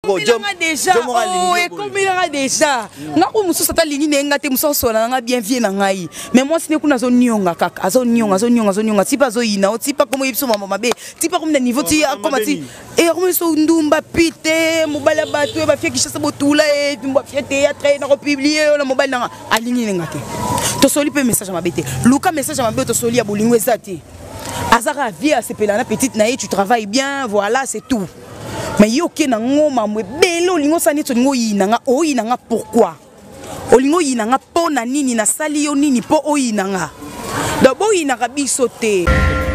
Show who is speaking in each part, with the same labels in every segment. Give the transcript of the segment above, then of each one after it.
Speaker 1: déjà oh et comme il a déjà nga ko muso sata lingi nenga te muso so na nga bien vie na ngai mais moi sine kuna zo nyonga kaka azo nyonga tipa zo ina o tipa comme yipso mama mabe tipa comme na niveau ti comme ti et comme so ndumba pite mobala bato ba fie kishasa botula et mba fie théâtre na ko publier na mobile na alingi nenga te to soli pe message mabe te luka message mabe to soli ya bolingo ezati azara vie a sepela na petite na tu travailles bien voilà c'est tout. Mais yo ke na ngoma mwe belo lingo sani to lingo yinanga o yinanga pourquoi o lingo yinanga po na nini na sali yo nini po o yinanga do bo yinanga biso te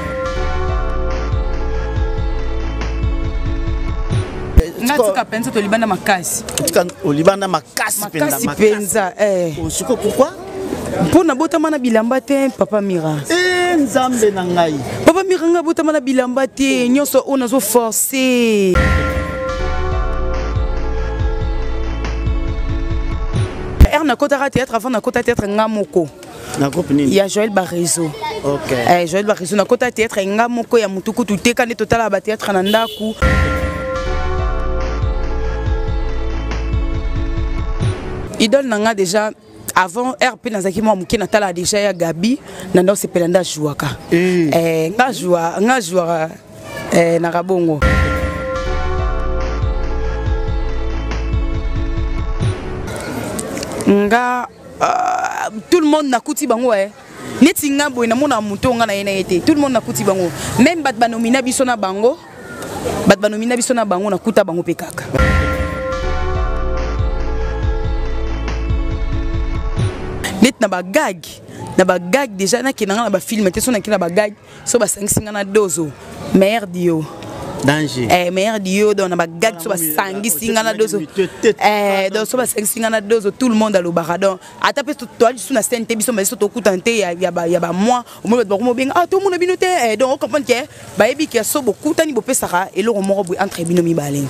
Speaker 1: ngatika penza to libanda makasi
Speaker 2: o libanda makasi
Speaker 1: penza
Speaker 2: osiko pourquoi
Speaker 1: pour na botama na bilamba te papa Mira
Speaker 2: nzambe na ngai
Speaker 1: papa Mira nga botama na bilamba te nyonso o nazo forcer na kota théâtre avant na kota théâtre ngamoko
Speaker 2: na groupe nini
Speaker 1: ya Joël Barezo.
Speaker 2: OK
Speaker 1: Joël Barezo na kota théâtre ngamoko ya mutuku tuteka ne total ba théâtre na ndaku idole nanga déjà avant RP nazaki moi muke natala déjà ya Gabi na ndo sepelanda jouaka nga joua na rabongo nga tout le monde na kuti bango neti nga boy na mona muto nga na yena été tout le monde na kuti bango même bat banomina biso na bango na kuta bango pe kaka net na ba gag déjà na kinanga na ba film te so na kina ba gag so ba sangisinga na dozo merde yo
Speaker 2: danger
Speaker 1: merde yo dans ba gag so ba sangisinga na dozo donc so ba sangisinga na dozo tout le monde a le baradon ata pe to sur na scène te biso ba so to kutante ya ba moi au moins ba ko benga to mo na binote donc on comprend que ba yebi ki so beaucoup tani bo pesaka et le moro bo entre bino mi baleng.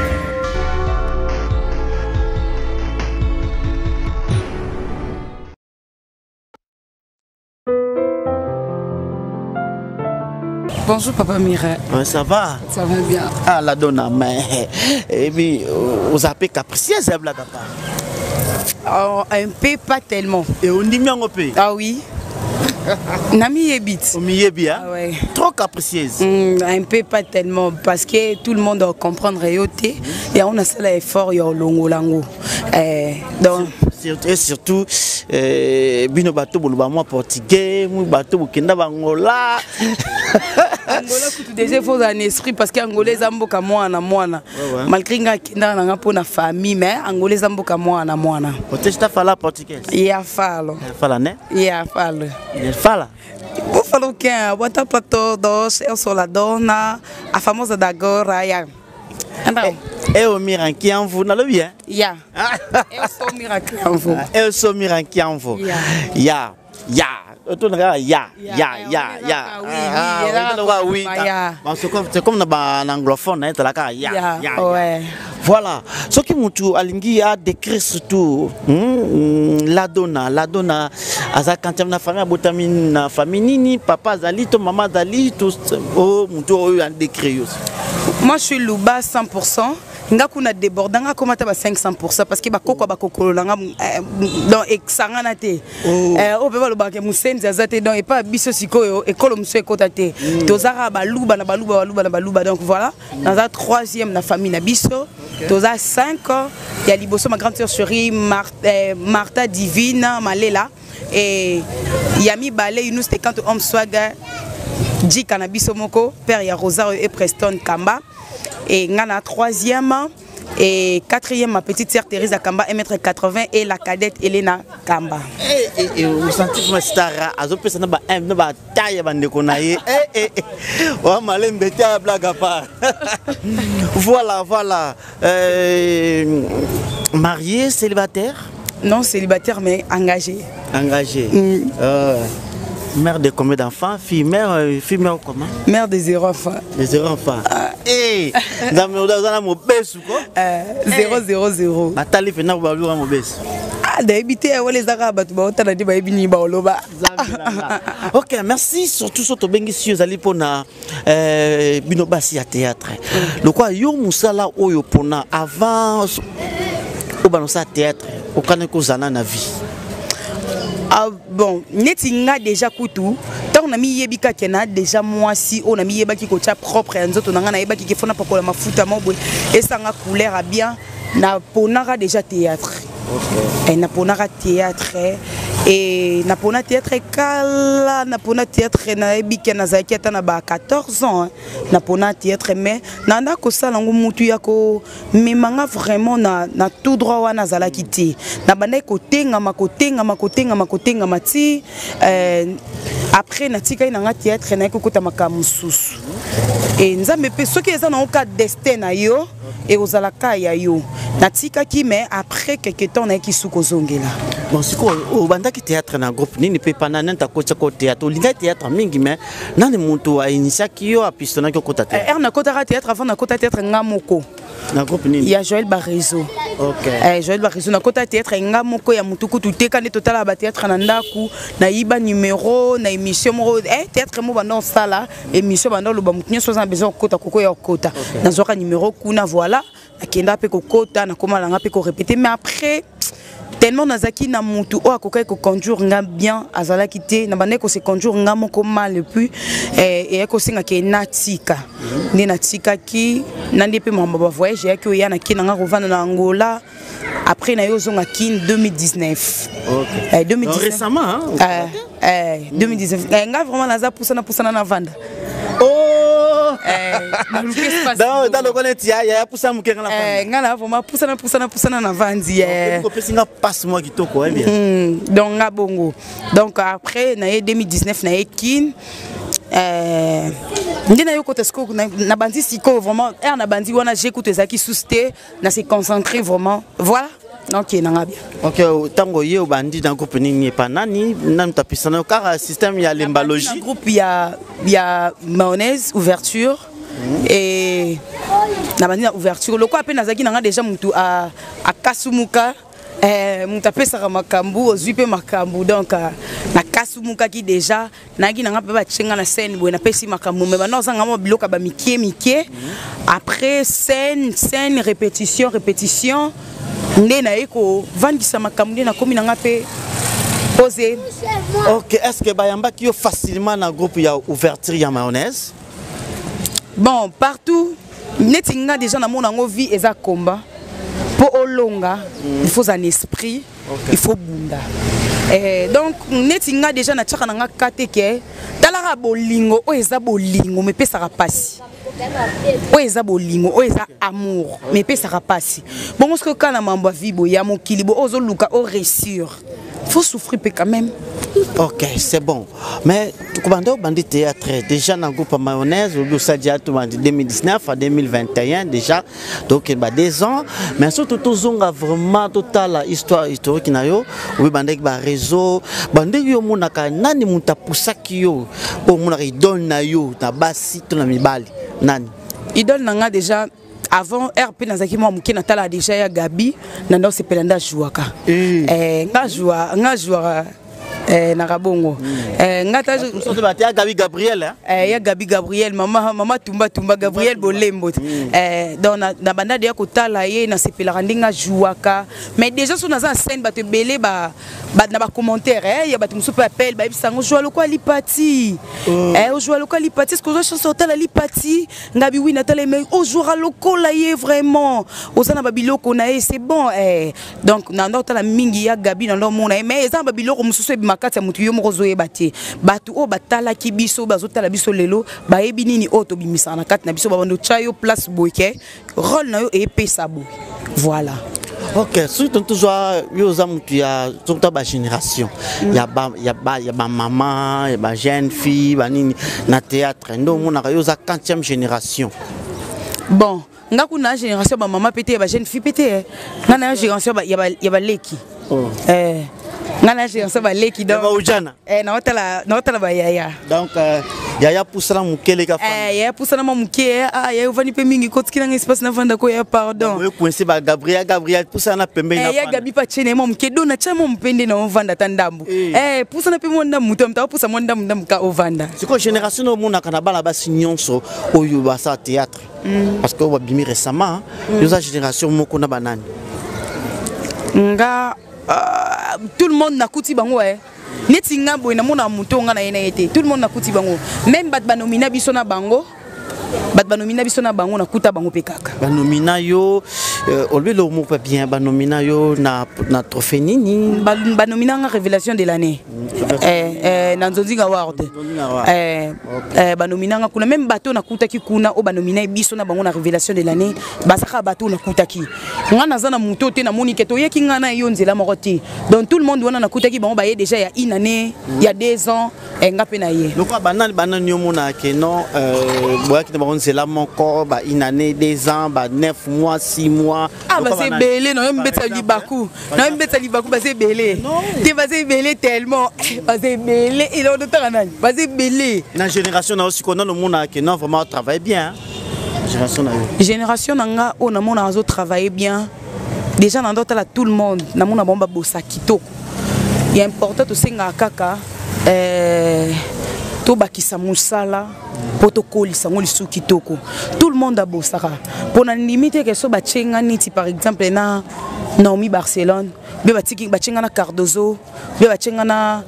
Speaker 1: Bonjour Papa Mira.
Speaker 2: Ça va?
Speaker 1: Ça va bien.
Speaker 2: Ah la donna mais et puis vous appelez capricieuse blague
Speaker 1: pas. Un peu pas tellement.
Speaker 2: Et on dit bien on peut.
Speaker 1: Ah oui. Nami yebit.
Speaker 2: Omiyebi hein?
Speaker 1: Ah ouais.
Speaker 2: Trop capricieuse.
Speaker 1: Un peu pas tellement parce que tout le monde doit comprendre réalité et on a ça l'effort yo longo lango. Donc
Speaker 2: et surtout bino bato boluba moi portugais, mu bato bokenda bangola.
Speaker 1: Angola kutu déjà faut un esprit parce que angolais zamboka mwana malgré nga kenda na pona famille mais angolais zamboka mwana
Speaker 2: otesta fala portugais
Speaker 1: ya falo
Speaker 2: né
Speaker 1: ya falo
Speaker 2: fala
Speaker 1: vou falar o que bota para todos eu sou a dona a famosa da agora ya
Speaker 2: o Miranki en vous na le bien
Speaker 1: ya eu sou Miranki en vous
Speaker 2: eu sou Miranki en vous ya c'est comme en anglophone voilà ce qui mutu alingi a décrit surtout la donna aza quand na famille abotamine na famille nini papa azali to maman azali to mutu a décrit.
Speaker 1: Moi je suis Luba 100%. Nga kuna débordanga comme ta ba 500% parce que ba koko ba kokolo nga donc exanga na te o pe ba lo ba ke musenzi azate donc et pas biso sikoyo ekolo muso ekota te tozara ba luba donc voilà dans la troisième na famille na biso toza 5 il y a liboso ma grande sœur chérie Martha Divine Malela et Yami Balé nous c'était quand homme swaga dit cannabis moko père ya Rosario et Preston Kamba. Et ngana troisième et quatrième ma petite sœur Thérèse Kamba 1m80 et la cadette Elena Kamba.
Speaker 2: Et vous sentez que star azo pesa na ba taille bande konaye wa malem beta blague à part. Voilà marié célibataire?
Speaker 1: Non célibataire mais engagé.
Speaker 2: Mère de combien d'enfants? Fille mère comment?
Speaker 1: Mère de 0 enfants.
Speaker 2: De 0 enfants. Dans mon besu quoi?
Speaker 1: 000.
Speaker 2: Nathalie fait na ba mo besu.
Speaker 1: D'habiter à les Arabes, tu vas entendre des baby baoloba.
Speaker 2: Ok, merci surtout sur ton bénéficieux allez pour na binobasi à théâtre. Le quoi yo musala oyo pona avant au banosa théâtre au kaneko zana na vie.
Speaker 1: Ah bon, netinga déjà kutu. Tant on a mis yebika kena déjà moi si on a mis yebaki kocha propre et nzoto nanga na yebaki ke fona pakola mafuta mobwe et ça nga couleur a bien na ponara déjà théâtre. Okay. Et na ponara théâtre et na pona théâtre kala na pona théâtre na yebika na zaki ata na ba 14 ans na pona théâtre mais nanda ko sala ngo mutu yako memanga vraiment na tout droit wana zala kiti na banda ko tenga makotenga mati après natika ina nga théâtre na ko tamaka mususu et nzambe pe soki eza na oka destin na yo et ozalaka ya yo natika ki mais après quelque temps na ki sukozongela.
Speaker 2: Bon siko o banda ki théâtre na groupe nini pe panana ta kocha ko théâtre linga théâtre mingi mais nani muntu a initiaki yo a pistona ko kota théâtre
Speaker 1: na kota théâtre avant na kota théâtre ngamoko
Speaker 2: na groupe nini
Speaker 1: ya Joël Barizo.
Speaker 2: OK
Speaker 1: Joël Barizo na kota théâtre ngamoko ya mutuku tuteka ne total ba théâtre na ndaku na yiba numéro na émission mo théâtre mo banda sala émission banda lo ba mutunyo soza besoin kota koko ya kota na zoka numéro kuna voilà akenda pe ko kota na koma langa pe ko répéter mais après tellement nazaki na mutu o akokai ko conduire nga bien azala kité na bande ko se conduire nga moko mal puis et ko singa ke natika ni natika ki nandi pe mamba ba voyage ya ki o yana ki na nga rovana na Angola après na yo zonga ki 2019.
Speaker 2: OK
Speaker 1: 2019
Speaker 2: récemment
Speaker 1: 2019 nga vraiment naza poussana na vanda.
Speaker 2: Dans le connaître il y a poussa muke ngala femme
Speaker 1: ngala vraiment poussana na vandi
Speaker 2: ko pesinga passe moi kitoko bien
Speaker 1: donc nga bongo donc après na 2019 na ekin ndina yo côté sko na bandi siko vraiment na bandi wana j'écoute ezaki susté na se concentrer vraiment voilà. OK nanga bien.
Speaker 2: OK tango ye bandi dans groupe nini pa nani nan tapisana car système ya lembalogie
Speaker 1: groupe ya mayonnaise ouverture et na bandi na ouverture loko ape nazaki nanga déjà mutu a kasumuka mutu apesaka makambu ozwi pe makambu donc na kasumuka ki déjà nagi nanga pe ba tchenga na scène boye na pesi makambu mais bana ozanga mo biloka ba mikie après scène répétition ndena eko vandisa makambu ndena komi nanga pe poser.
Speaker 2: OK est-ce que bayamba ki yo facilement na groupe ya ouverture ya mayonnaise?
Speaker 1: Bon partout netinga déjà na mona ngo vie eza combat pour olonga il faut un esprit il faut bunda donc netinga déjà na tchaka nanga kateke talara bolingo o eza bolingo me pesaka pasi o eza bolingo o eza amour me pesaka pasi bon ce que kana mamba vibo ya mokili bo ozo luka o réussir faut souffrir quand même.
Speaker 2: OK c'est bon mais tu commando bandi théâtre déjà dans groupe mayonnaise au Sadia tout en 2019 à 2021 déjà donc il y a 2 ans mais surtout tozonga vraiment total histoire historique na yo oui bandi ba réseau bandi yo monaka nani muta pusaki yo o monaka idole na yo na basi to na mibali nani
Speaker 1: idole nanga déjà avant RP nazaki moi muke natala déjà ya Gabi nando sepelanda jouaka nga joua na Rabongo ngata
Speaker 2: so de batia Gabi Gabriel
Speaker 1: ya Gabi Gabriel mama tumba Gabriel Bolembo donc na banda de kotala ye na sepelaka ndinga jouaka mais déjà sur naza scène ba te belé ba na ba commentaire ya ba tumsu pe appel ba bisango joua lokwa lipati o joua lokwa lipati ce que je chanson tala lipati ngabi wi natala mais o joura lokola ye vraiment osana ba biloko na ye c'est bon donc na ndota la mingi ya Gabi na ndo mona mais eza ba biloko mususu makati ya mutu yo moko zoyeba te batu o batala ki biso bazotala biso lelo bayebi nini o to bimisa na kati na biso babando chayo place boyke rôle na yo epesa boy voilà.
Speaker 2: OK surtout toujours yo za mutu ya surtout ba génération ya ba maman ya ba jeune fille ba nini na théâtre ndo mona yo za 40e génération
Speaker 1: bon nga kuna génération ba maman pété ba jeune fille pété nga na génération ya ba leki ngana j'ai ça va leki donc
Speaker 2: ujana
Speaker 1: na otala ba yaya
Speaker 2: donc Yaya poussana mukele ka femme.
Speaker 1: Yaya poussana muke yaya vani pe mingi kotiki na espace na vanda ko ya pardon.
Speaker 2: Vous coincé ba Gabriel poussana pembe na.
Speaker 1: Ya Gabi pa chene mo muke dona chama mpende na vanda tandambu. Poussana pe monda muto mta poussa monda ka ovanda.
Speaker 2: C'est quoi génération no mona kana bala ba signonso oyo ba sa théâtre. Parce que wabimi récemment nous a génération moko na banane.
Speaker 1: Nga tout le monde na kuti bango neti nga boy na mona muto nga na yena yete tout le monde na kuti bango même bat banomina biso na bango na kuta bango pe kaka
Speaker 2: banomina yo olbelo mo pas bien banomina yo na trophée nini
Speaker 1: banomina nga révélation de l'année na nzonzinga award banomina nga kuna même bateau na kuta ki kuna o banomina biso na bango na révélation de l'année basaka bateau na kuta ki nga na zana muto te na moni keto yeki nga na yo nzela moko te donc tout le monde wana na kuta ki bango baye déjà il y a une année il y a 2 ans nga pe na ye
Speaker 2: donc banane yo mona ke non boya ki c'est là mon corps, une année, 2 ans, 9 mois, 6 mois.
Speaker 1: Ah, bah c'est belé, non, même bête libakou. Non, même bête libakou, bah c'est belé. Tu vas c'est belé tellement. Bah c'est belé, et l'autre temps, bah c'est belé.
Speaker 2: La génération, aussi, qu'on a le monde qui non, vraiment travaille bien.
Speaker 1: Génération, on a mon azo travailler bien. Déjà, dans d'autres, là, tout le monde, na mon abomba bossa kito. Il est important aussi, kaka. To bakisa musala protocole sango lisu kitoko tout le monde a bossaka pour na limite que so bachenga niti par exemple na Naomi Barcelone be batiki bachenga na Cardozo be bachenga na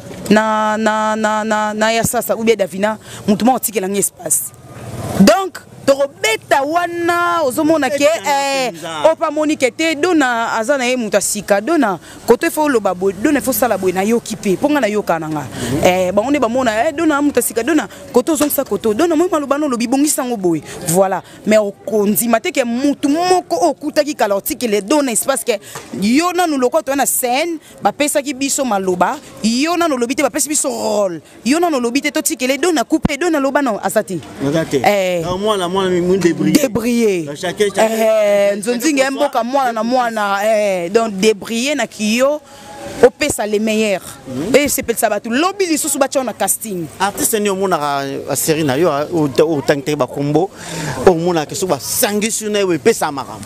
Speaker 1: ya sasa ou bien Davina mutu mo tikela ngi espace donc torobeta wana ozomona ke opa monique te dona azana ye muta sika dona kote fo lo babo dona fo sala boy na yo kipe ponga na yo kananga ba on ba mona dona muta sika dona kote ozongisa koto dona mo malobano lo bibongisa ngo boy voilà mais okonzi mate ke mutu moko okutaki kala otikele dona espace ke yo na no lokoto na scène ba pesa ki biso maloba yo na no lobite ba pesa biso rôle yo na no lobite to tikele dona couper dona lobano asati
Speaker 2: moi la
Speaker 1: débriller nzonzinga mboka mwana na mwana donc débriller na kiyo opesa les meilleurs et c'est pour ça ba tout lobby lisusu ba na casting
Speaker 2: artiste ni omona a série na yo o tangte ba combo omona ke so ba sangisu na we pesa maram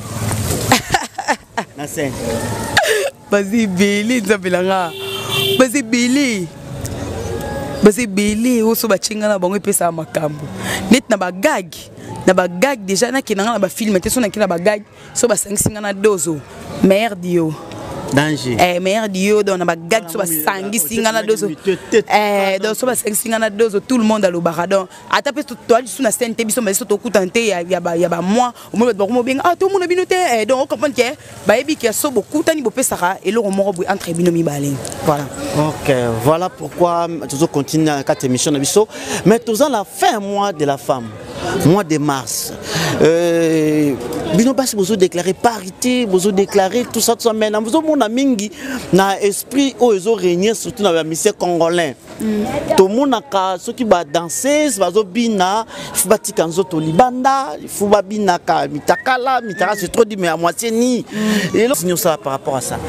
Speaker 2: na scène
Speaker 1: vas-y Billy nzabelanga vas-y Billy basi belé o so ba chinga na bango pesa makambo net na ba gag déjà na kinanga na ba film te so na kina ba gag so ba sangisinga na dozo merde yo
Speaker 2: danger
Speaker 1: merde yo dans na ba gag so ba sangisinga na dozo donc so ba sangisinga na dozo tout le monde a le baradon ata pe to sur na scène te biso mais so to kutante ya ba moi au moins ba mo benga tout le monde binoté donc on comprend que ba ebi ki so beaucoup tani bo pesara et le mo bo entre binomi balé voilà.
Speaker 2: Ok, voilà pourquoi nous continuons à 4 émissions de biso. Mais tous en la fin mois de la femme, mois de mars. Bino pas besoin déclarer parité, besoin déclarer tout ça mais nous avons mon mingi na esprit où ils ont régné surtout dans la mission congolais. Tout le monde a ceux qui va danser, bazo bina, faut batika nzoto libanda, faut babina ka mitakala, mitaka c'est trop dit mais à moitié ni. Et là signons ça par rapport à ça.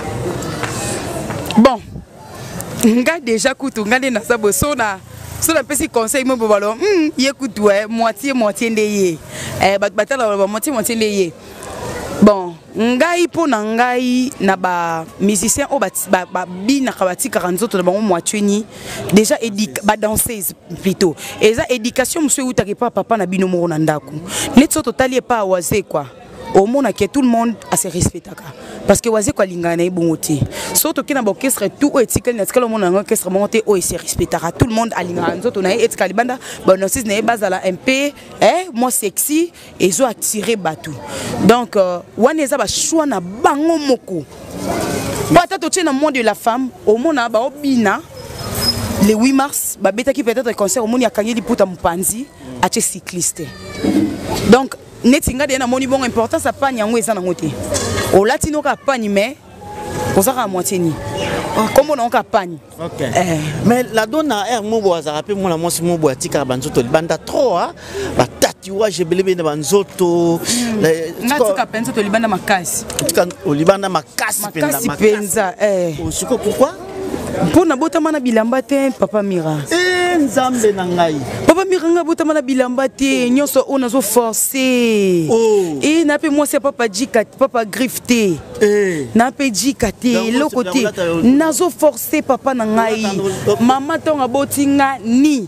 Speaker 1: Bon. Nga déjà kutu nga na sabo sona pesi conseil mo bobalo ye kutu moitié ndeye batala moitié ndeye bon ngai po na ngai na ba musicien o ba bina kabati 40 autres na bango moitié ni déjà ba danseuse plutôt et ça éducation monsieur utaki papa na bino mo na ndako net so totali pas waze quoi au monde que tout le monde a se respecté parce que waze ko lingana ibongote surtout kina ba orchestre tout etikali na tikalo monde na orchestre monté o se respectera tout le monde a lingana nzoto na etikali banda ba nosis na bazala un peu moi sexy et zo attirer batou donc wana eza ba choix na bango moko pata to tena monde de la femme au monde ba obina le 8 mars ba beta qui peut-être concert au monde ya kanyeli puta mpanzi a cycliste donc netinga de na moni bon importance a pas nyango eza na ngote o latino ka pani mais on sera à moitié ni comment on ka pani
Speaker 2: OK mais la donna er mo bo za rappeler moi la mo si mo bo atika banzoto libanda trop ba tatiwa je belebe na banzoto
Speaker 1: ngatika penza to libanda makasi
Speaker 2: tika o libanda makasi
Speaker 1: penza
Speaker 2: pourquoi
Speaker 1: pour na botama na bilamba te papa Mira
Speaker 2: nzambe na ngai
Speaker 1: papa miranga botama na bilamba te nyonso o nazo forcer et na pe moi c'est papa djika papa grifté na pe djika te le côté nazo forcer papa na ngai mama tonga botinga ni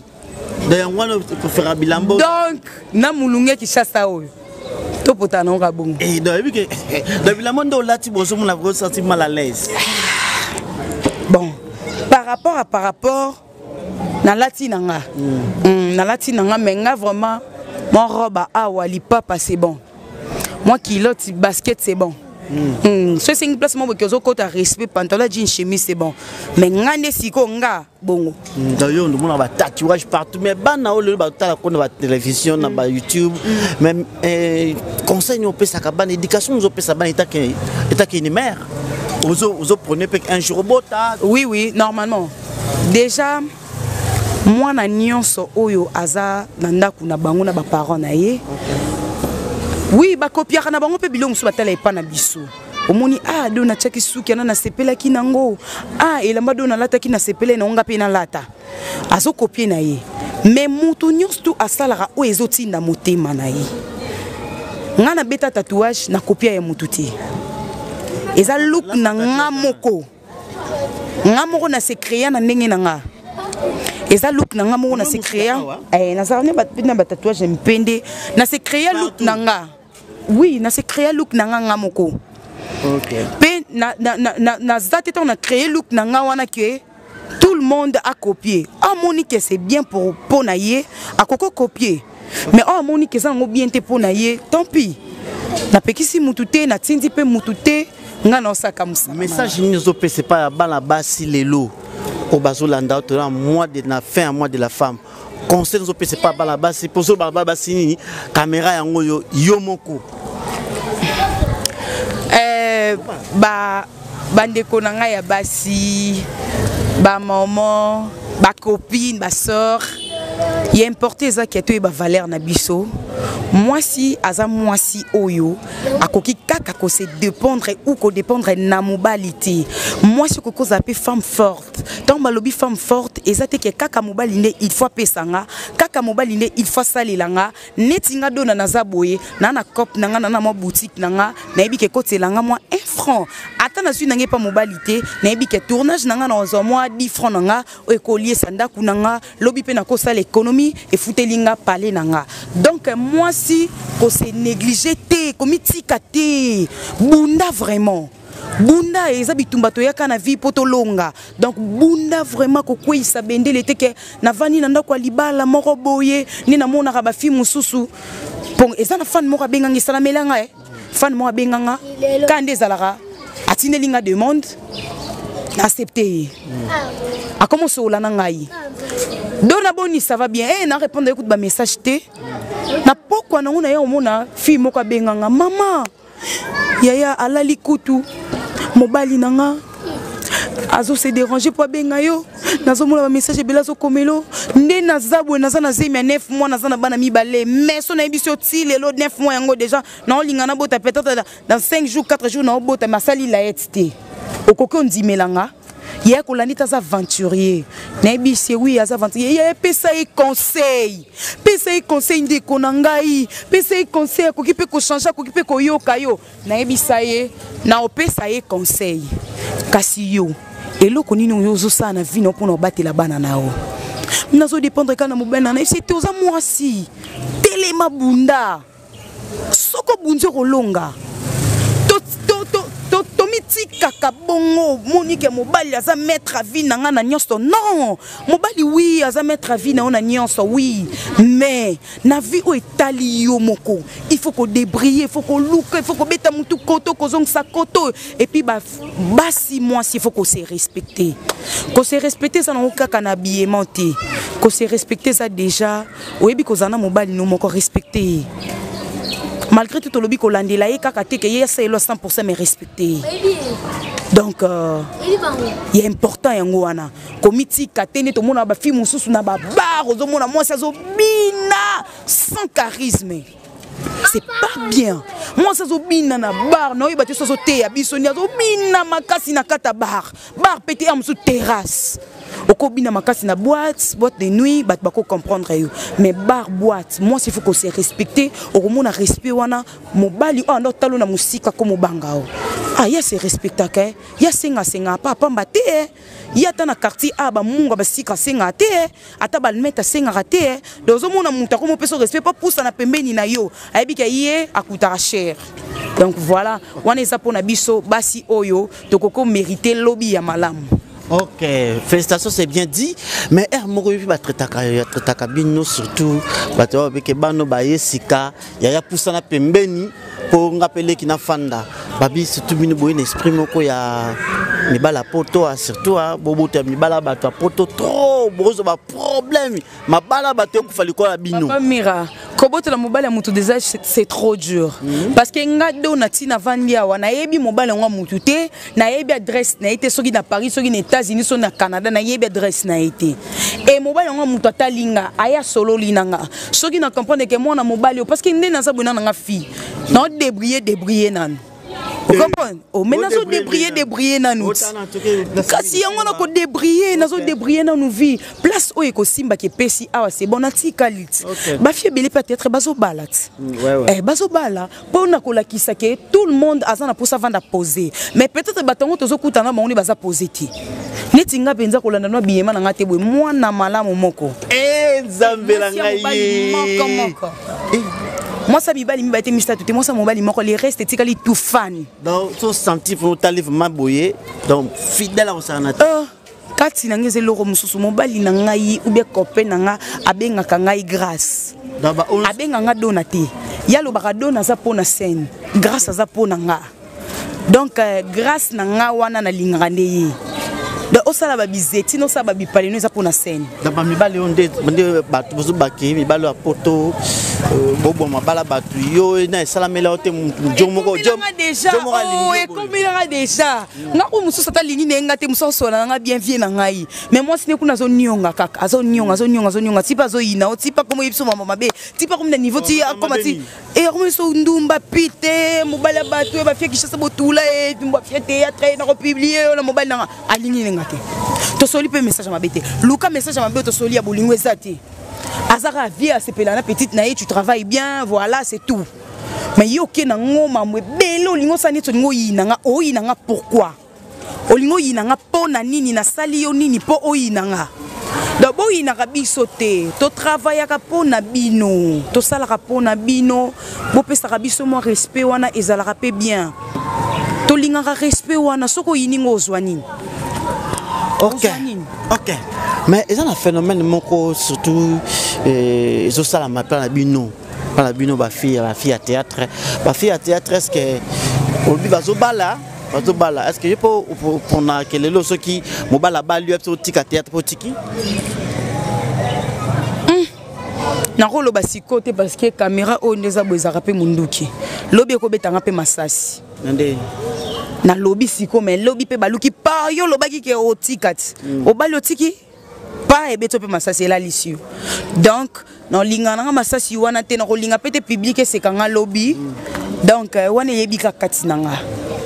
Speaker 1: donc na mulunge ki chassa oyo to potana nga bongo
Speaker 2: donc la monde lati boso mon la senti mal à l'aise.
Speaker 1: Bon par rapport na lati nanga na lati nanga menga vraiment mon robe à wali papa c'est bon moi kilote basket c'est bon ce c'est une place moi que zo kota respect pantalon jean chemise c'est bon mais ngane siko nga bongo
Speaker 2: d'ailleurs nous on va tatouage partout mais bana o le ba tala ko na télévision na ba YouTube même conseil nous peut ça ka éducation nous peut ça ban état que une mère vous prenez un jour bota
Speaker 1: oui normalement déjà moi na nyonso oyo aza na ndaku na bango na ba parents na ye oui ba copier na bango pe bilongo so batala epa na biso omoni do na tchaki suki na sepela ki nango elamba do na lata ki na sepela na nga pe na lata azo copier na ye mais mutu nyonso asalara o ezotinda motema na ye nga na beta tatouage na copier ya mutu te eza look na nga moko na se créer na ndenge na nga eza look na nga moko na se créer na sa na ba tatouage mpende na se créer look na nga oui na se créer look na nga moko pe na zate on a créé look na nga wana que tout le monde a copié Monique c'est bien pour naye a koko copier mais Monique ça ngo bien te pour naye tant pis na pekisi mutute na tindi pe mutute nga na osaka musa
Speaker 2: message ni zo pe c'est pas bala basi lelo au bazolanda autour mois de la fin mois de la femme conseil zo pe c'est pas bala basi pour zo bala basi ni caméra yango yo moko
Speaker 1: bandeko na ngai ya basi ba maman ba copine ba sœur y importé ça qui est ba valeur na biso moi si oyo akoki kaka ko se dépendre ou ko dépendre na mobilité moi si ko zaper femme forte tant balobi femme forte ezate ke kaka mobilité il faut pesanga kaka mobilité il faut salelanga netinga dona na zaboye na cop nanga na mo boutique nanga na yebi ke kotelanga moi 1 franc ata na suis nanga pas mobilité na yebi ke tournage nanga na zo moi 10 francs nanga o ekolier sanda kunanga lobi pe na ko sala économie et futelinga parler nanga donc moi si qu'on s'est négligé komitika te bunda vraiment bunda eza bitumba to yaka na vie poto longa donc bunda vraiment ko kwisa bendele te ke na vani na ndako libala moko boye ni na mona ba fi mususu pon eza na fan moko benganga sala melanga fan moko benganga kande zalara atinelinga demande accepter a commencer au lana ngai dona boni ça va bien na répondre écoute ba message te na pokwa na ngona yo mona fi moko benganga mama yaya alali kutu mobali nanga azo se déranger pour benga yo nazo mona ba message bela zo komelo nde na zabwe naza na zemi 9 mois naza na bana mibale mais so na biso ti lelo 9 mois yango déjà na olinga na bota peut-être dans 5 jours 4 jours na bota masali la etite okoko ndimelanga il y a kolandi tas aventurier nabi c'est oui as aventurier il y a pesa conseil de konangai pesa conseil ko ki pe ko changer ko ki pe ko yoka yo nabi saye na opesa conseil kasi yo eloko nini yo zo sana vie no pona batela bana nao nazo dépendre kana mobana na c'est aux amoisi telema bunda soko bunzo kolonga tomitika kabongo Monique mobali aza mettre à vie nanga na nyonso non mobali oui aza mettre à vie na ona nyonso oui mais na vie o etali yo moko il faut ko débriller il faut ko luka il faut ko beta mutu koto ko zong sa koto et puis basi moi il faut ko se respecter ça na kaka na habillement te ko se respecter ça déjà oyebi ko zana mobali no moko respecter malgré tout le bico landela et kakate que y a 100% mais respecté donc il est important yango wana komiti katene to mona ba fi mususu na ba bar ozo mona moi ça zo bina sans charisme c'est pas bien moi ça zo bina na bar na oyeba te so te ya biso ni zo bina makasi na kata bar pété am sous terrasse okobina makasi na boîte de nuit bat bako comprendre yo mais bar boîte moi il faut qu'on se respecter okomona respect wana mobali o ndo talo na musika ko mobangao ah ya se respecta ke ya senga papa mbate ya ta na quartier aba munga basika senga te ata balmeta senga te dozo mona muta ko mo peso respect pas poussa na pembeni na yo ayebi ke ye akutara cher donc voilà wana eza pona biso basi oyo tokoko mériter lobby ya malamu.
Speaker 2: Ok, félicitations, c'est bien dit. Mais Morobi va traiter bino surtout. Bato beke bano baye sika. Yaya poussana pembeni pour rappeler qu'il na fanda. Babi surtout bino boye esprit moko ya mibala poto surtout bobo te mibala bato poto trop bozo ba problème. Mabala bato ko fali ko la bino.
Speaker 1: Papa Mira, koboto la mobile mutu déjà c'est trop dur. Parce que ngado na tina vandia wana yebi mobile ngwa mutu te na yebi adresse na été soki na Paris soki na États-Unis so na Canada na yebi adresse na été. Et mobile ngwa mutu atalinga aya solo linanga. Soki na comprendre que moi na mobile parce que ndena za bona nga fille. Non débrier nan. Vous comprenez? Oh, mais nazo débrier na nous. Kasi yango na ko débrier na nous vie. Place o eko simba ke pesi awa c'est bon atika lit. Ba fie belé peut-être bazo balat. Eh bazo bala. Pour na ko la kisake tout le monde azana pour ça vendre poser. Mais peut-être batango tozo kutana ba oni baza poser ti. Neti nga penza ko landa no biyema na ngate boy mwana malamu moko.
Speaker 2: Nzambela ngai.
Speaker 1: Moko. Moi ça mibali mibate mista tout moi ça mobali moko les restes tikali tout fan.
Speaker 2: Donc so senti pour ta livre maboye donc fidèle à ça na.
Speaker 1: Kati na ngeze loko mususu mobali na ngai ou bien copain na nga abenga ka ngai grâce. Abenga nga dona te. Ya lo baka dona za pona scène. Grâce za pona nga. Donc grâce na nga wana na linganga ndeye. Donc osala ba bizeti no sa ba bipale no za pona scène.
Speaker 2: Daba mibali onde batu bozo baki mibali a poto bobo mabala batu yo na salamela ote jomoko
Speaker 1: déjà ekomilanga déjà ngako mususu ata lingi nenga te mususu na nga bien vie na ngai mais moi sine kuna zo nyonga kaka azo nyonga tipa zo ina o tipa komo yipso mama mabe tipa comme na niveau ti akoma ti e komo so ndumba pite mobala batu e ba fie kishasa botula e mba fie théâtre na ko publier na mobile na alingi nenga te to soli pe message mabe te luka message mabe to soli ya bolingo ezati Azara vie à ces pelana petite naïe tu travailles bien voilà c'est tout mais yo ke na ngoma mwe belo lingo sani to lingo yinanga o yinanga pourquoi o lingo yinanga pona nini na sali yo nini po o yinanga d'abord yinanga biso te to travailler ka pona bino to sala ka pona bino bo pesa ka biso mo respect wana ezala ka pe bien to linga respect wana soko yiningo ozwani.
Speaker 2: Ok. Mais il y a un phénomène surtout ils ont ça la mappe la bino ba fille à théâtre est-ce que au bi bazo bala est-ce que je peux pour na quel est ce qui mobala ba lui au tika théâtre pour tiki
Speaker 1: na rolo basi côté parce que caméra o ndeza boza rapé munduki lobi ko betanga pe masasi
Speaker 2: ndé
Speaker 1: na lobby siko mais lobby pe baluki pa yo lobaki ke otikati obali otiki pa ebeto pe masasi la lisio donc non linga na masasi wana te na ko linga pete public c'est kanga lobby donc wana yebi ka kati nanga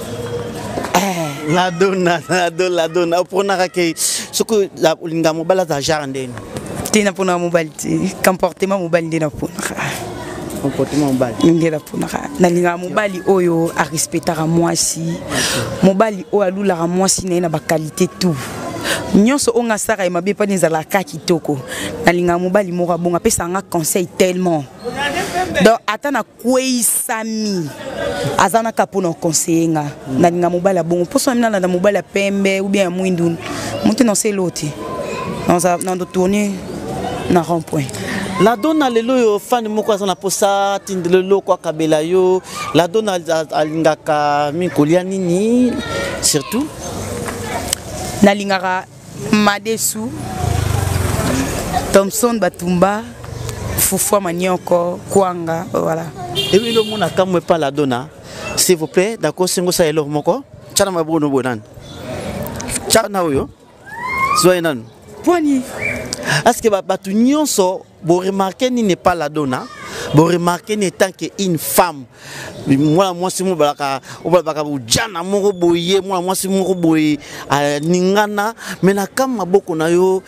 Speaker 2: la donna pona ke soko la linga mobala za jardin
Speaker 1: tina pona mobile comportement mobile ndena pona
Speaker 2: comportement mobile
Speaker 1: ndela pona na linga mobali oyo a respectera mwasi mobali o alula mwasi na ba qualité tout nyonso onga sara e mabe pa nzala ka kitoko na linga mobali moko bonga pesa nga conseil tellement donc atana kweisami azana kapona conseiller nga na linga mobali bongo poso mina na mobali pembe ou bien mwindu monte non c'est l'autre dans tourner na rond-point.
Speaker 2: La donna lelo yo fan moko azana posa tindelo kwa kabela yo la donna alingaka minkolia nini surtout
Speaker 1: na lingara Madesu Thompson Batumba Fufua Manioko Kwanga voilà
Speaker 2: et oui le monde a comme pas la donna s'il vous plaît d'accord singo sa elo moko chana mabono bonan chana yo soyez nan
Speaker 1: Poigny
Speaker 2: est-ce que batu nyonso bo remarquer ni n'est pas la donna Bon, remarquez n'étant qu'une femme. Moi, c'est mon balaka, au balaka, Jana, mon boye, moi, c'est mon boye, à Ningana, mais na kama boko na yo,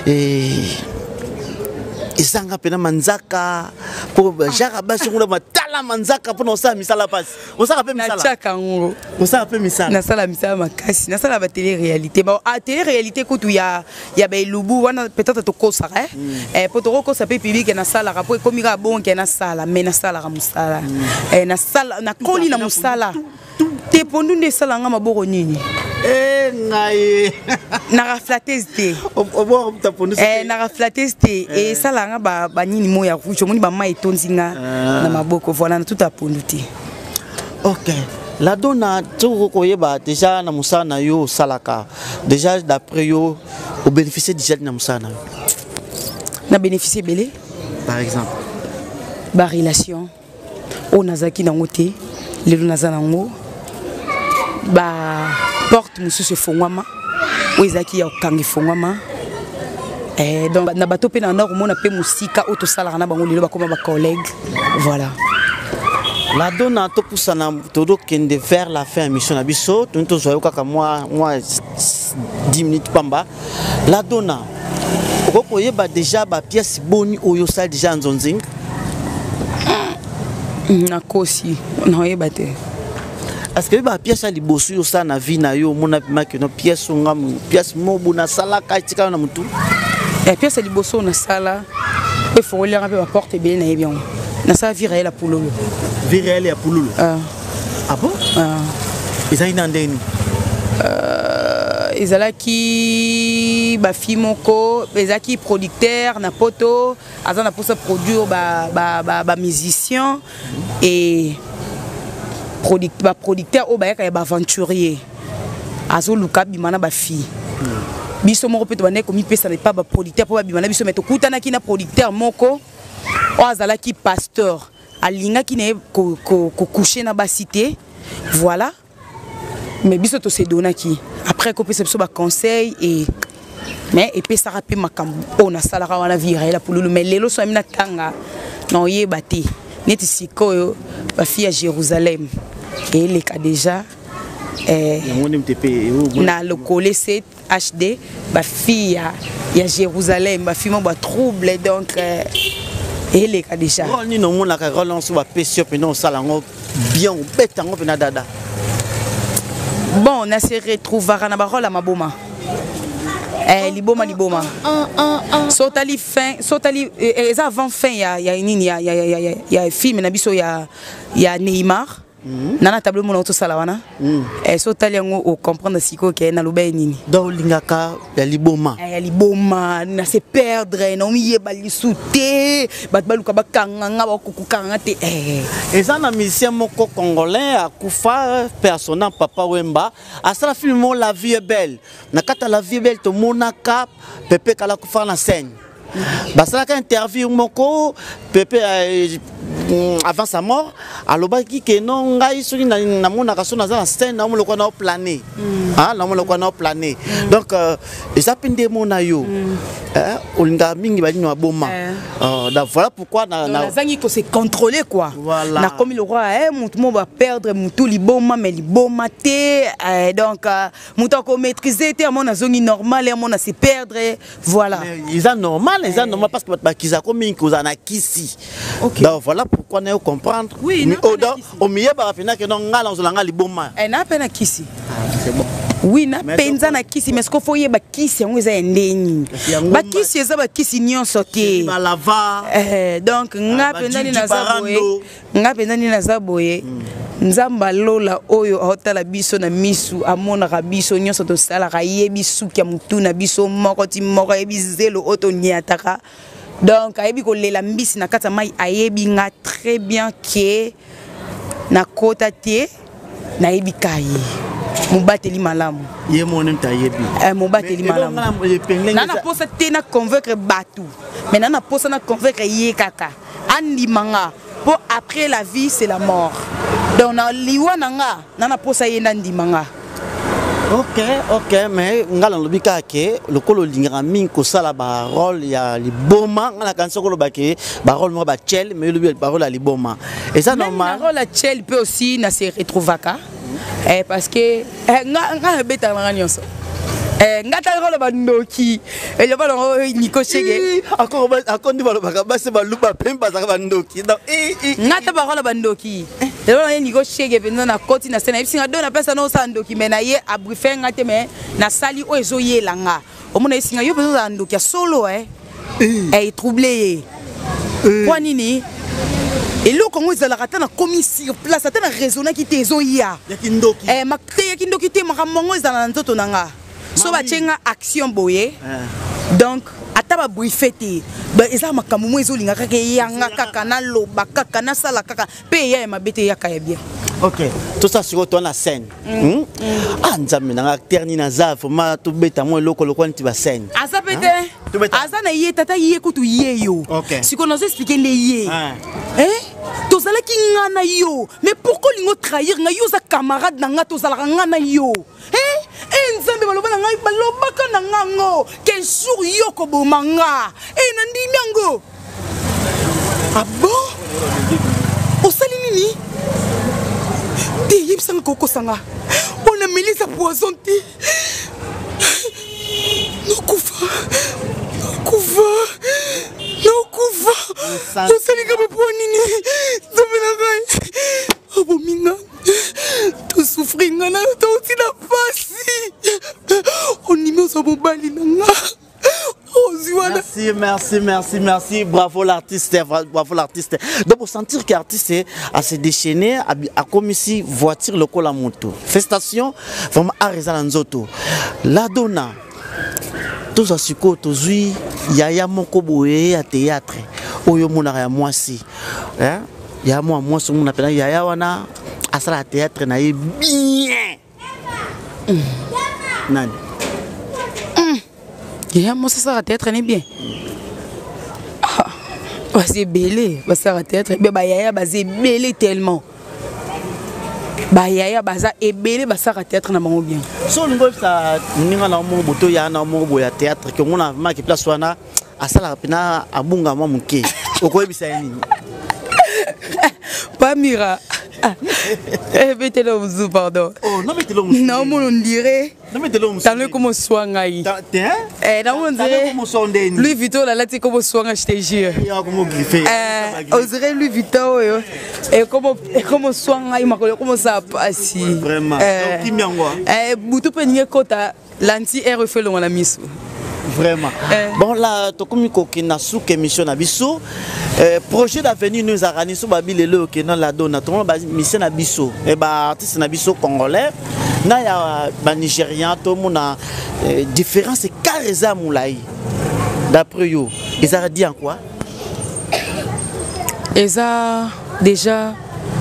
Speaker 2: Isanga pena manzaka pour jara bashi ngula matala manzaka pour nosa misala passe. On ça rappelle misala.
Speaker 1: Na chaka ngolo.
Speaker 2: On ça rappelle misala.
Speaker 1: Na sala misala makasi. Na sala ba télé réalité. Ba a télé réalité ko tu ya ba lubu wana peut-être to ko sa pour to ko sa pe public na sala rapport comme ira bon ke na sala mais na sala ra musala. Na sala na koli na musala. Te pondu ne sala nga maboko nini.
Speaker 2: Ngaye
Speaker 1: na raflatesté na raflatesté et ça là ba nini moya kucho moni ba mai tonzinga na maboko voilà tout a ponduti.
Speaker 2: OK, la donna to koyeba déjà na musana yo salaka déjà d'après yo au bénéficier déjà na musana
Speaker 1: na bénéficier belé
Speaker 2: par exemple
Speaker 1: ba relation o nazaki na ngote lelo nazana ngo ba porte musu se fongwama oezaki ya kangi fongwama donc na bato pe na nord mona pe musika auto sala na bango lelo bakoma ba collègue voilà
Speaker 2: la donna to pusana todo kende vers la fin mission na biso to zoyo kaka moi 10 minutes pamba la donna oko yeba déjà ba pièce boni oyo sala déjà nzonzing
Speaker 1: na kosi na yeba te.
Speaker 2: Est-ce que les pièces à libosu yo ça na vie na yo mona pima que no pièce ngam pièce mobu na sala ka tika na mutu
Speaker 1: la pièce à libosu na sala il faut lire un peu la porte bien na bien na ça vie réelle à poulolo
Speaker 2: ah bon ils ont ndeni
Speaker 1: ezalaki ba fimoko ezalaki producteur na poto azana pour se produire ba musicien et producteur au bayaka ya aventurier azo luka bimana ba fille biso moko peto bane komi pesa pas ba producteur po ba bimana biso meto kutana ki na producteur moko o azala ki pasteur alinga ki ne ko coucher na ba cité voilà mais biso to se dona ki après ko pesa biso ba conseil et mais et pesa rapé makambo on a salara wana vira la pululu mais lelo so amina tanga non yebati neti sikoyo ba fille à Jérusalem et les cas déjà na le collé 7 HD ba fille à Jérusalem ba fille ba trouble donc et les cas déjà
Speaker 2: ni no mona ka relance ba pesio pe non salango bien ou betango pe na dada
Speaker 1: bon on a se retrouver na ba rôle à maboma liboma sotali fin sotali avant fin ya film na biso ya Neymar nana tableau mon auto salawana sotali yango o comprendre siko ke na lobe nini
Speaker 2: donc lingaka ya liboma
Speaker 1: na se perdre na miye bali souté bat baluka bakanga bakukanga te
Speaker 2: eza na musicien moko congolais akufa personnel Papa Wemba asala film La Vie est belle na kata La Vie est belle to monaka Pepe kala kufa na scène basalaka interview moko Pepe avant sa mort alobaki ke non ngai soki na monaka so na scène na moloko na plané na moloko na plané donc eza pende mona yo olinga mingi bali no boma voilà pourquoi
Speaker 1: na zangi ko se contrôler quoi
Speaker 2: voilà.
Speaker 1: Na comme le roi mutu mo va perdre mutu liboma mais liboma te donc mutu ko maîtriser te amona zongi normal et amona se perdre voilà
Speaker 2: ils sont normal parce que bakiza ko mingi ko na kisi donc voilà pourquoi ne comprendre
Speaker 1: oui
Speaker 2: au milieu ba pena que non ngala nzolanga liboma
Speaker 1: na pena kisi
Speaker 2: c'est bon
Speaker 1: oui na penza na kisi mais ce qu'il faut yeba kisi yango eza endeni ba kisi eza ba kisi nyonso te
Speaker 2: ba lava
Speaker 1: donc nga penza ni na zaboye nzamba lola oyo otala biso na misu amona ka biso nyonso to sala ka yebi suki ya mutu na biso moko ti moko yebi zelo oto nyataka donc ayebi ko lela mbisi na kata mai ayebi nga très bien que na kota te na yebi kaye mubateli malamu
Speaker 2: ye monem ta yebi
Speaker 1: mubateli malamu nana posa te na convaincre batu mais nana posa na convaincre ye kaka andi manga pour après la vie c'est la mort donc na liwa nanga nana posa ye na ndi manga
Speaker 2: Ok, mais ngala lobika ke lokolo lingera min ko sala ba rôle ya liboma ngala kanso ko lobake ba rôle mo ba chel mais le parole à liboma et ça normal
Speaker 1: la rôle à chel peut aussi na se retrouvaka parce que nga beta nga nyonso ngata rôle ba ndoki et le ba Nico Chege
Speaker 2: encore ndi ba lobaka ba se ba luba pemba za ba ndoki
Speaker 1: ngata ba rôle ba ndoki lelo na Nico Chege penza na koti na sena bisinga do na pesa no sa ndoki mais na ye abrife ngate mais na sali o ezo yelanga omona isinga yo penza ndoki ya solo troublé kwa nini et là quand ils allaient attendre commis sur place attendre raisonner qui te zo ya
Speaker 2: kindoki
Speaker 1: makte kindoki te makamongo ezala nzoto nanga so ba chenga action boye donc ataba briefete ba eza makamu mo ezolinga kaka yanga kaka na loba kaka na sala kaka pe ya mabete ya kaya bien.
Speaker 2: Ok, tout ça sur la scène. Nzambe na acteur ni na za vraiment to beta mo loko nti ba scène.
Speaker 1: Asa pete. Asa na ye tata ye kutu ye yo. Si qu'on nous expliquer les ye. Tozala ki ngana yo. Mais pourquoi lingo trahir nga yo za camarade na nga tozala ngana yo. Nzambe baloba na ngai balobaka na ngango. Quel jour yo ko bomanga. Na ndimi yango. Ah bon? Osali nini? Yip sang koko sanga. On a mis les poison ti. No kufa. On s'est dit que pour nini. Domina gai. Abominga. Tu souffrir ngana tu aussi la face. On y met au bobali nanga.
Speaker 2: Merci. Bravo l'artiste. Donc pour sentir qu'artiste a se déchaîner, a comme ici voiture le col à moto. Festation, vraiment arrêter l'anzoto. La donna. Tous à suko, tous oui, yaya moko boye à théâtre. Oyo mona ya moi si. Ya moi ce mon appelle yaya wana à ça la théâtre na bien. Nani.
Speaker 1: Ya moi ça sera théâtre n'est bien. C'est belé, ça sera théâtre bien ba yaya basé belé tellement. Ba yaya baza ebelé ba sera théâtre na bango bien.
Speaker 2: So ngo ça ninga na mo boto ya na mo boya théâtre que on a ma qui place wana asala pina abunga mo muke. Okoyebisa nini?
Speaker 1: Pas mira. Mettez-le au zoo, pardon.
Speaker 2: Oh, non, mettez-le au zoo.
Speaker 1: Non, on dirait.
Speaker 2: Non, mettez-le au zoo.
Speaker 1: T'as vu comment soigner. Non, on dirait. Louis Vuitton, là, tu comment soigner, je te jure.
Speaker 2: Il y a comment griffer.
Speaker 1: On dirait Louis Vuitton, et comment soigner, comment ça passe.
Speaker 2: Vraiment. Qui m'y envoie?
Speaker 1: Boutou penye kota, l'anti-air fait le la mise.
Speaker 2: Vraiment. Bon là, to comme qui na sous émission na biso, projet d'avenir nous a organisé sur babi lelo que dans la donne, to ba mission na biso. Et ba artiste na biso congolais, na ya ba nigérian to mona différence c'est carrément moulai. D'après yo, ils a dit en quoi?
Speaker 1: Ils a déjà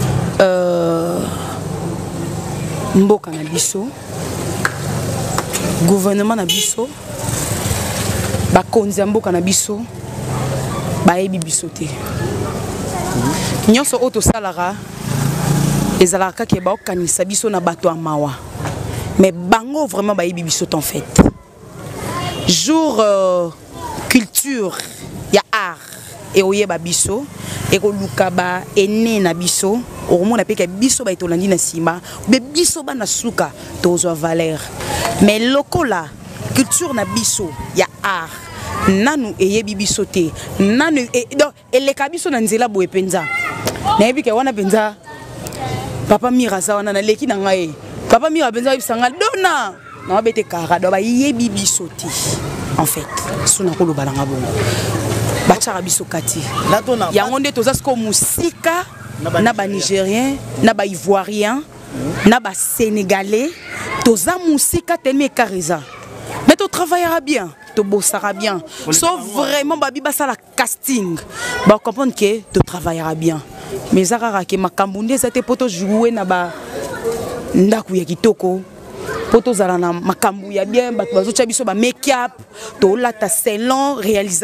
Speaker 1: mboka na biso, gouvernement na biso. Bakonzi mboka na biso baebi biso te nyonso auto salara ezalaka ke ba okanisa biso na bato amawa mais bango vraiment baebi biso en fait jour culture ya art et oyeba biso et ko luka ba ene na biso omona pe ke biso ba etolandi na sima be biso ba na suka tozo valeur mais lokola culture na biso ya art nanu eyebi biso te nanu donc eleka biso na nzela boye penza na yebi ke wana penza papa mira za wana na leki na ngai papa mira penza bisanga dona na bete kara do ba yebi biso te en fait sona ko lo balanga bongo ba tshara biso kati
Speaker 2: la dona
Speaker 1: yango nde toza sko musika na ba nigérien na ba ivoirien na ba sénégalais toza musika tellement carréza. Mais tu travailleras bien, tu bosseras bien. Sauf vraiment, babi basa la casting. Bah comprendre que tu travailleras bien. Mais Zara que ma kambunde c'était pour te jouer na ba ndaku ya kitoko. Pour te zala na makambu ya bien, bah tu vas biso ba make-up, tu la ta salon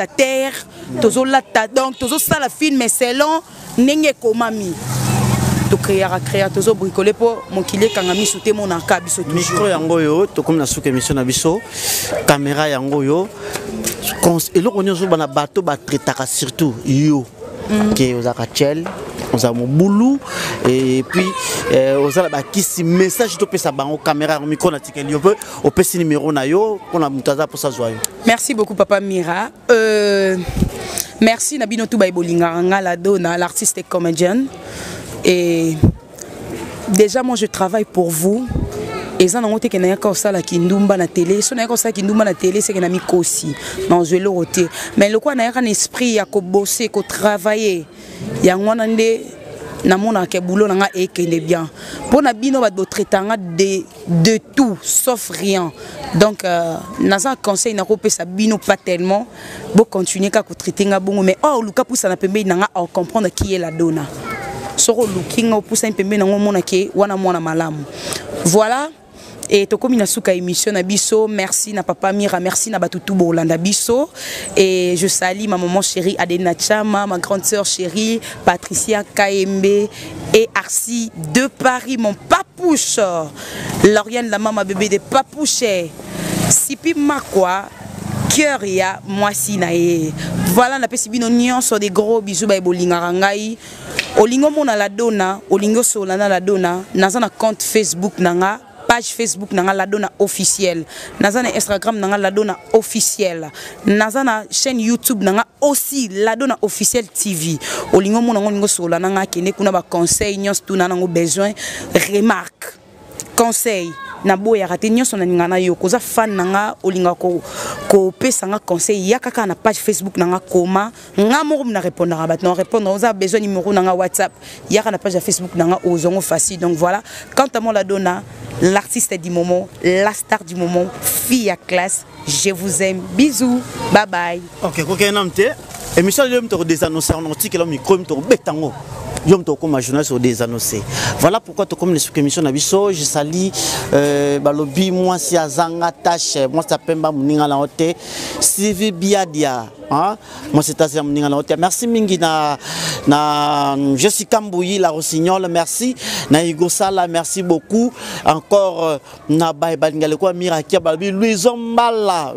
Speaker 1: réalisateur, tu la ta donc tu ça la film mais salon nenge komami. to créa tozo bricoler pour mon kile kangami souté mon aka biso toujours
Speaker 2: micro yango yo to comme na souke émission na biso caméra yango yo et le on yo bana bateau ba traitaka surtout yo que aux akachel aux amobulu et puis aux ala ba kisi message to pesa bango caméra micro na tikeli yo peu au pesi numéro na yo pour na mutaza pour ça joyeux.
Speaker 1: Merci beaucoup papa Mira. Merci Nabino Touba Bolinga la donna l'artiste et comédienne. Et déjà moi je travaille pour vous. Et ça n'a pas été ça la kindumba na télé. Si on a ça kindumba na télé, c'est que na mi kosi. Non je le roté. Mais le quoi n'a un esprit à bosser, à travailler. Il y a un ande na mona ke boulot na nga ekende bien. Pour na bino ba do traitanga de tout sauf rien. Donc na un conseil na ko pesa bino pas tellement. Bo continuer ka ko traiter nga bongo mais oh luka poussa na pembe na nga à comprendre qui est la donna. Soro looking au poussa pembe na mona ke wana mona malamu. Voilà. Et to comme suka émission na biso, merci na papa Mira, merci na batutu bolanda biso et je salue ma maman chérie Adena Chama, ma grande sœur chérie Patricia Kaembe et Arsi de Paris, mon papouche Lauriane la maman bébé de papouche Sipi Makwa cœur ya mwasi na ye. Voilà na pesi bino nyonso des gros bisous ba bolinga ngai. Olingo mona la donna, olingo solana la donna, naza na compte Facebook nanga. Page Facebook nanga la donna officielle, nazana Instagram nanga la donna officielle, nazana chaîne YouTube nanga aussi la donna officielle TV. Olingo mo nango ningo sola nanga kene kuna ba conseil nyons tout nango besoin remarque conseil na boya raté nyons na ngana yo koza fan nanga olinga ko pesa nga conseil ya kaka na page Facebook nanga koma nga mo na répondre à battre répondre aux a besoin numéro nanga WhatsApp ya na page Facebook nanga ozongo facile. Donc voilà, quant à moi la donna l'artiste du moment, la star du moment, fille à classe, je vous aime, bisous, bye bye.
Speaker 2: Ok, ok, namte. Émission de l'homme des annonceurs, on dit que l'homme micro est bétango. Yom to comme journaliste au désannoncé. Voilà pourquoi to comme les émissions nabiso, je salue balobi moi si azanga tâche, moi ça pemba muninga la hote, CV biadia. Hein? Moi c'est assez muninga la hote. Merci mingi na Jessica Mbouyi la Rossignol, merci. Na Igo Sala, merci beaucoup. Encore na Baïbal ngale quoi Mirakia Balbi, Louis Ombala,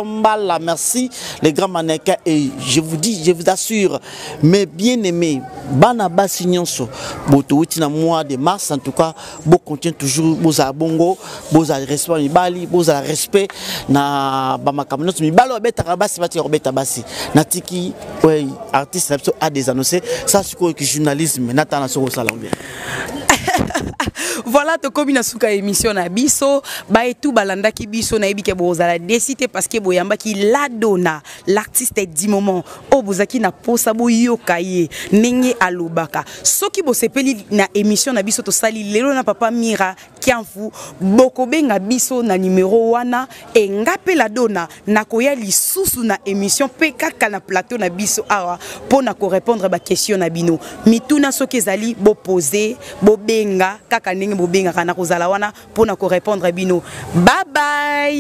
Speaker 2: merci les grands mannequins et je vous dis, je vous assure, mes bien-aimés, Banaba Signonso, Botouti na mois de mars en tout cas, vous continuez toujours boza bongo, boza respect ni bali, boza respect na bamakamnos mi balo beta rabasi bati robeta basi. Natiki ouais artiste a des annoncés, ça c'est quoi que journalisme natana soko salambia.
Speaker 1: Voilà to komi na suka émission na biso ba etu balanda ki biso na ebike bozala décidé parce que boyamba ki la donna l'artiste du moment o bozaki na posa boyoka ye nenge alobaka soki bosepeli na émission na biso to sali lelo na papa Mira kianfu bokobenga biso na numéro wana e ngape la donna na koya lisusu na émission pe kaka na plateau na biso awa pona ko répondre ba question na bino mituna soki ezali bo poser bo benga kaka ndenge bobenga kana kozala wana pona ko répondre bino. Bye bye.